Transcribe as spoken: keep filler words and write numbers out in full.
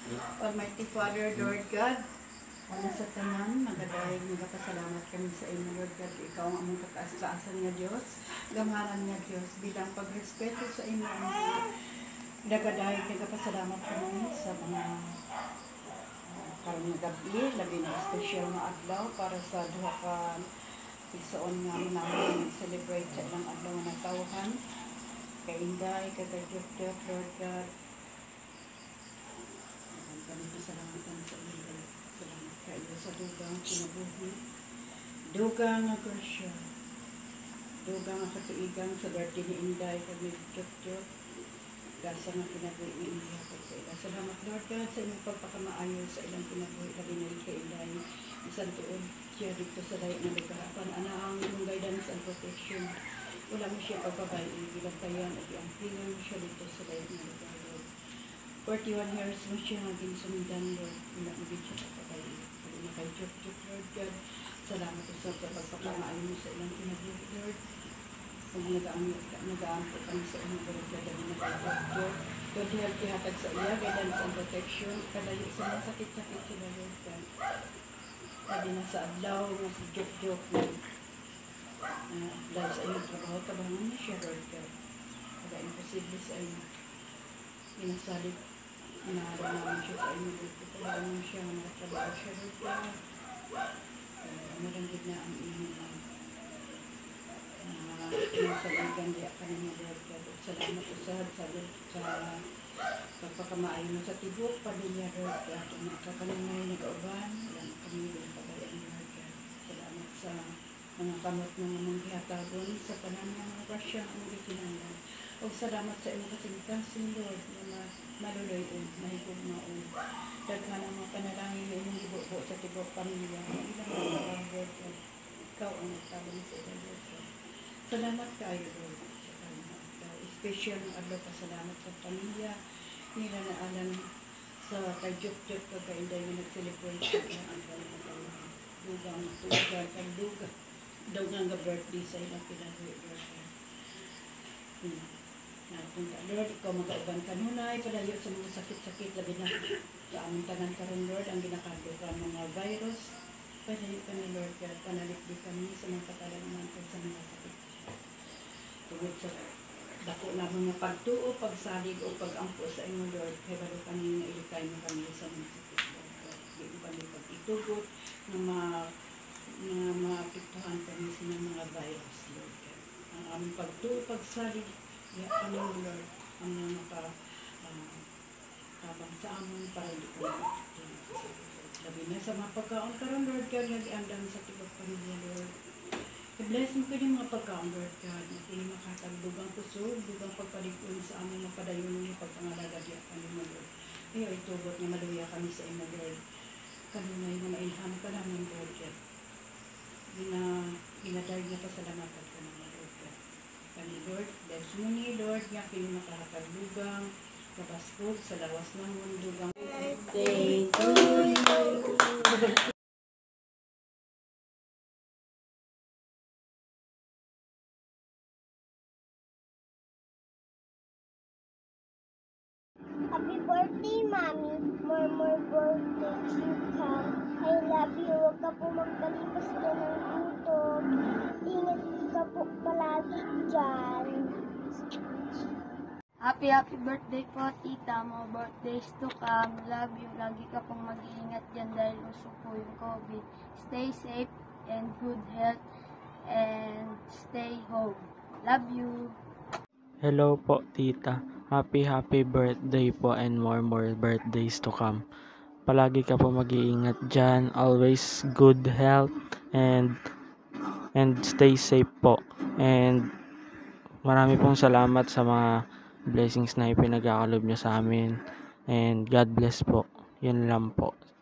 Almighty Father, Lord God, wala sa tanan, nagadahig, nagpasalamat kami sa inyo, Lord God. Ikaw ang among kataas-taasan nga Diyos, gamaran nga Diyos, bilang pagrespeto sa inyo. Nagadahig, nagpasalamat kami sa mga uh, karong nga gabi, labi na special na adlaw para sa duha ka igsoon nga namin celebrate sa ilang adlaw na tawhan. Kay Inday, kay Kadyok-dyok, Lord God. Kami pasalamatan sa inyo. Salamat kayo sa dugang kinabuhi. Dugang nga grasya. Dugang nga katuigang sa birthday ni Inday, kami Kadyok-dyok. Gasa nga kinabuhi niya sa ila. Salamat Lord God sa inyong pagpakamaayo sa ilang kinabuhi. Labi na rin kay Inday. Isang tuod siya dito sa dayo ng lugarapan. Ana ang yung guidance and protection. Wala mo siya pagbabayi. Bilagtayan at ang pilang mo siya dito sa dayo ng lugarapan. forty-one years mo siya naging sumundan, Lord. Wala mo din siya pagbabayi. Kaya na kay Chok-Chok, Lord God. Salamat sa pagpakamaayo mo sa ilang kinabuhi, Lord. Kung nag-aampo kami sa inyong Lord God, dahil na kay Chok-Chok. Lord, healthy hatag sa iya, guidance and protection. Kalayo sa mga sakit-sakit sila, Lord God. Sabi na sa adlaw nga si Jok-Jok na uh, dahil sa inyong trabaho, tabangan niya siya, Lord God. Kaya imposible sa inyo. Inasalit, inaara namin siya sa inyo, Lord God. Tabangan niya siya, mga trabaho siya, Lord God. Uh, Maranggit na ang inyong uh, pinasaligan diya ka ninyo, Lord God. At salamat usad sa sa pagpakamaayo mo sa tibok, pamilya, Lord God. At mga kakanangay na kauban, yan kami din pabayaan, Lord God. Salamat sa mga kamot ng mga hihatagon sa panahon ng mga grasya ang mga kinanglan. O salamat sa inyong kasingkasin, Lord, na maluloy-on, mahigugmaon. Daghan ang mga panalangin na inyong ibubo sa tibok pamilya. Ilang mga trabaho, Lord God. Ikaw ang nagtabang sa ilang, Lord God. Salamat kayo, Lord. Special ng adlaw pa salamat sa pamilya nila na alam sa kajok-jok kagainday na nag-celebrate ng adlaw na tayo. Dugang tugang kang dugang. Dugang nga birthday sa ilang pinabuhi, Lord. Hmm. Napunta, Lord, ikaw mag-auban kanunay, palayo sa mga sakit-sakit, labi na sa aming tanan karon, Lord, ang ginakado ka mga virus. Palayo ka na, Lord, panalikdi kami sa mga katalangan sa mga sakit. Tugod sa dako na mga pagtuo, pagsalig o pagampo sa inyo, Lord. Kaya balo kami na ilikay mo kami sa mga sakit, Lord. Hindi kami pag-itugot na mga mga maapektuhan kami sa mga virus, Lord. Ang aming pagtuo, pagsalig, ya kami, Lord, ang mga maka uh, tabang sa amon para hindi kami maapektuhan sa sakit, Lord. Labi na sa mga pagkaon karon, Lord, kaya nag-iandam sa tibok pamilya, Lord. I-bless mo kayo mga pagkaon, Lord God. Hindi makatagdugang kusog, dugang pagpalikon sa aming mapadayon niyo pagpangalaga diya kami mo, Lord. Ayaw itubot na maluya kami sa inyo, Lord. Kanunay na mailham ka namin, Lord God. Gina, ginadahig na pasalamatan ka naman, Lord God. Kani, Lord, bless mo ni, Lord, nga kayo makakatagdugang, kapaskog sa lawas ng mundugang. Birthday to you. Happy birthday, Mami. More, more birthday to come. I love you. Huwag ka po magpalipas ka ng gutom. Ingat ka po palagi dyan. Happy, happy birthday po, tita. More birthdays to come. Love you. Lagi ka pong mag-iingat dyan dahil uso po yung COVID. Stay safe and good health and stay home. Love you. Hello po, tita. Happy, happy birthday po and more, more birthdays to come. Palagi ka po mag-iingat dyan. Always good health and and stay safe po. And marami pong salamat sa mga blessings na ipinagkakalob niyo sa amin. And God bless po. Yun lang po.